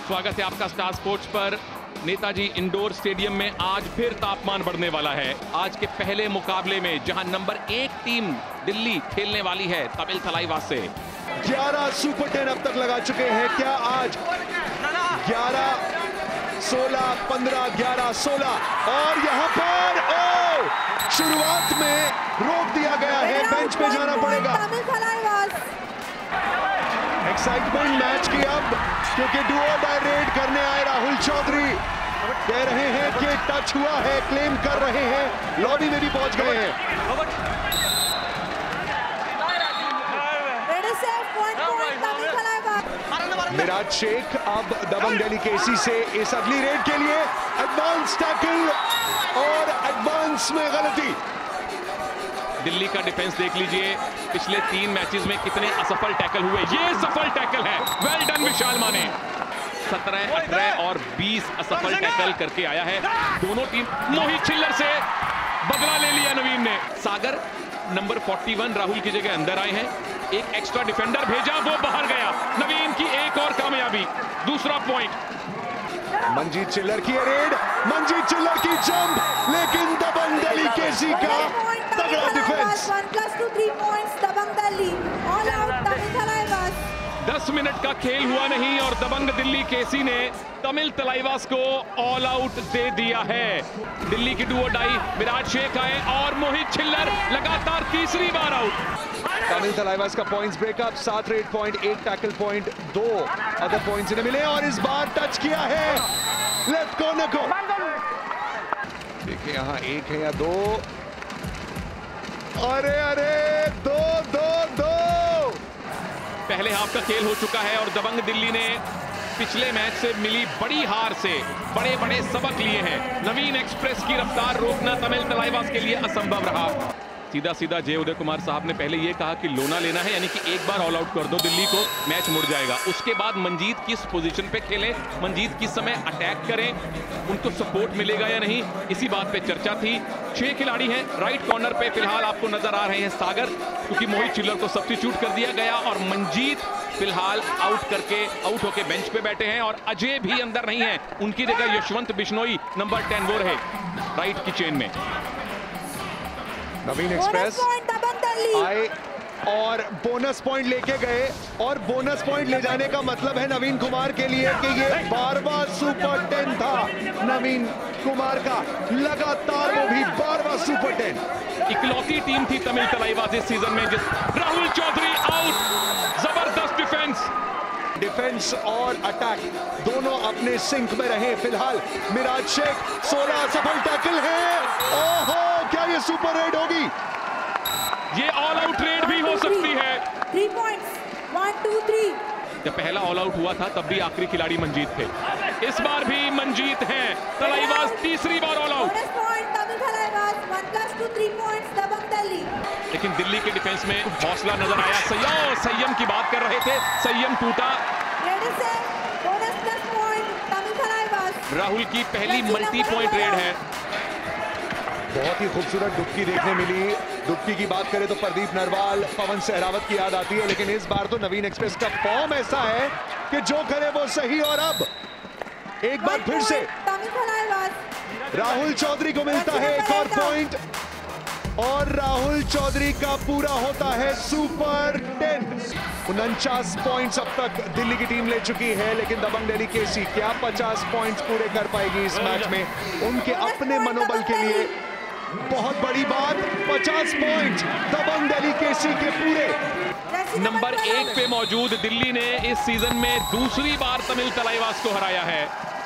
स्वागत है आपका स्टार स्पोर्ट्स पर। नेताजी इंडोर स्टेडियम में आज फिर तापमान बढ़ने वाला है। आज के पहले मुकाबले में जहां नंबर 1 टीम दिल्ली खेलने वाली है तमिल थलाइवास से। 11 सुपर 10 अब तक लगा चुके हैं। क्या आज 11, 16, 15, 11, 16 और यहां पर शुरुआत में रोक दिया गया है। बेंच पे जाना पड़ेगा। एक्साइटमेंट मैच की अब, क्योंकि डुओ बाय रेड करने आए राहुल चौधरी कह रहे हैं कि टच हुआ है, क्लेम कर रहे हैं, लॉबी में भी पहुंच गए हैं। मिराज शेख अब दबंग दिल्ली केसी से इस अगली रेड के लिए एडवांस टैकल और एडवांस में गलती। दिल्ली का डिफेंस देख लीजिए, पिछले 3 मैचेस में कितने असफल टैकल हुए। ये सफल टैकल है, वेल डन विशाल माने। 17, 18 और 20 असफल टैकल करके आया है दोनों टीम। मोहित छिल्लर से बदला ले लिया नवीन ने। सागर नंबर 41 राहुल की जगह अंदर आए हैं। एक एक्स्ट्रा डिफेंडर भेजा, वो बाहर गया। नवीन की एक और कामयाबी, दूसरा पॉइंट। मंजीत चिल्लर की रेड, मंजीत चिल्लर की जंप, लेकिन दबंग दिल्ली केसी का तगड़ा defence. 3 points Dabang Delhi, all out Tamil Thalaivas. 10 minute का खेल हुआ नहीं और दबंग दिल्ली केसी ने तमिल थलाइवास को ऑल आउट दे दिया है। दिल्ली की डुओ डाई मिराज शेख आए और मोहित छिल्लर लगातार तीसरी बार आउट। तमिल थलाइवास का points breakup, 7 raid point, 1 tackle point, 2 other points इन्हें मिले और इस बार टच किया है लेफ्ट कॉर्नर को। देखिए यहाँ 1 है या 2, अरे 2। पहले हाफ का खेल हो चुका है और दबंग दिल्ली ने पिछले मैच से मिली बड़ी हार से बड़े बड़े सबक लिए हैं। नवीन एक्सप्रेस की रफ्तार रोकना तमिल थलाइवास के लिए असंभव रहा। सीधा सीधा जय उदय कुमार साहब ने पहले ये कहा कि लोना लेना है, यानी कि एक बार ऑल आउट कर दो दिल्ली को, मैच मुड़ जाएगा। उसके बाद मंजीत किस पोजीशन पे खेलें, मंजीत किस समय अटैक करें, उनको सपोर्ट मिलेगा या नहीं, इसी बात पे चर्चा थी। 6 खिलाड़ी हैं। राइट कॉर्नर पे फिलहाल आपको नजर आ रहे हैं सागर, क्योंकि मोहित छिल्लर को सब्स्टिट्यूट कर दिया गया और मंजीत फिलहाल आउट होके बेंच पे बैठे हैं और अजय भी अंदर नहीं है। उनकी जगह यशवंत बिश्नोई नंबर 10 वो रहे राइट की चेन में। नवीन एक्सप्रेस आए और बोनस पॉइंट लेके गए और बोनस पॉइंट ले जाने का मतलब है नवीन कुमार के लिए कि ये 12वां सुपर 10 था नवीन कुमार का, लगातार वो भी 12वां सुपर 10। इकलौती टीम थी तमिल थलाइवास इस सीजन में जिस राहुल चौधरी आउट। जबरदस्त डिफेंस और अटैक दोनों अपने सिंक में रहे। फिलहाल मिराज शेख 16 सफल टैकल है। ओहो, क्या ये सुपर रेड होगी? ये ऑल आउट रेड भी हो सकती है। 3 पॉइंट्स, 1, 2, 3। जब पहला ऑल आउट हुआ था तब भी आखिरी खिलाड़ी मंजीत थे, इस बार भी मंजीत हैं। थलाइवास तीसरी बार ऑल आउट। लेकिन दिल्ली के डिफेंस में हौसला नजर आया। संयम की बात कर रहे थे, संयम टूटा। राहुल की पहली मल्टी पॉइंट रेड है। बहुत ही खूबसूरत डुबकी देखने मिली। डुबकी की बात करें तो प्रदीप नरवाल, पवन सहरावत की याद आती है, लेकिन इस बार तो नवीन एक्सप्रेस का फॉर्म ऐसा है कि जो करे वो सही। और अब एक बार फिर से राहुल चौधरी को मिलता है एक और पॉइंट और राहुल चौधरी का पूरा होता है सुपर 10। 49 पॉइंट्स अब तक दिल्ली की टीम ले चुकी है, लेकिन दबंग दिल्ली केसी क्या 50 पॉइंट्स पूरे कर पाएगी इस मैच में? उनके अपने मनोबल के लिए बहुत बड़ी बात। 50 पॉइंट्स दबंग दिल्ली केसी के पूरे। नंबर 1 पे मौजूद दिल्ली ने इस सीजन में दूसरी बार तमिल थलाइवास को हराया है।